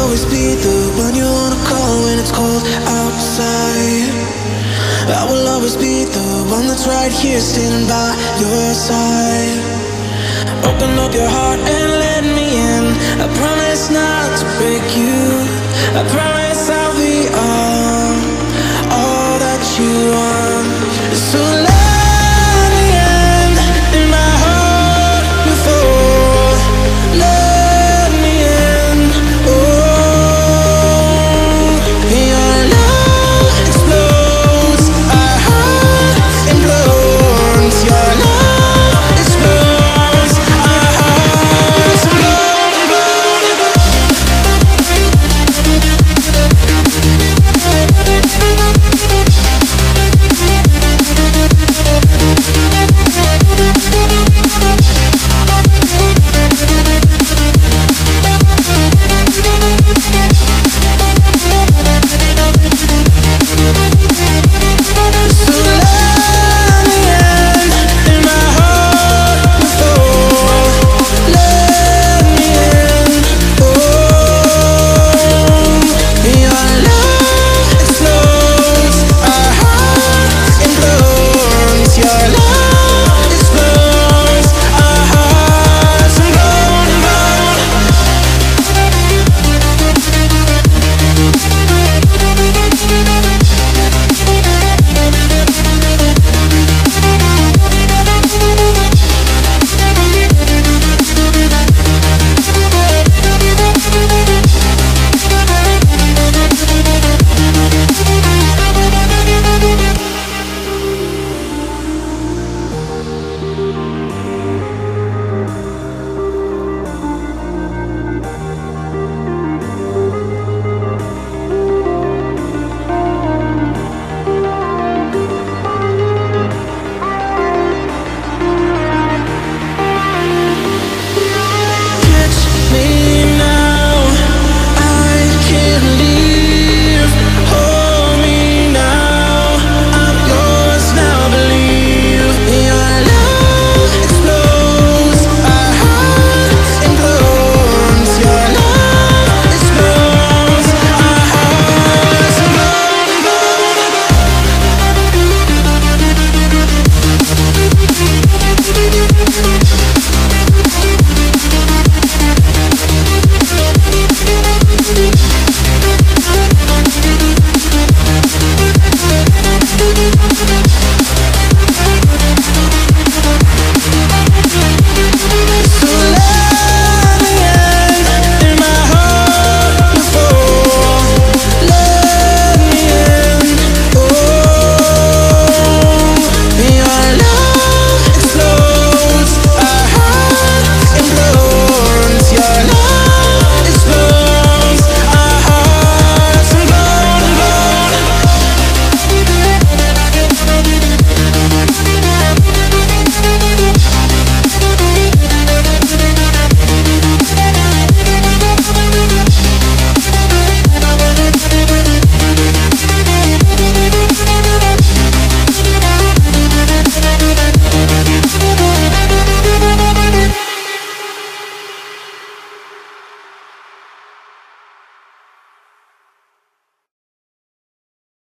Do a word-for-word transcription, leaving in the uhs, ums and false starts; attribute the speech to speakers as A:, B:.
A: always be the one you wanna call when it's cold outside. I will always be the one that's right here standing by your side. Open up your heart and let me in. I promise not to break you. I promise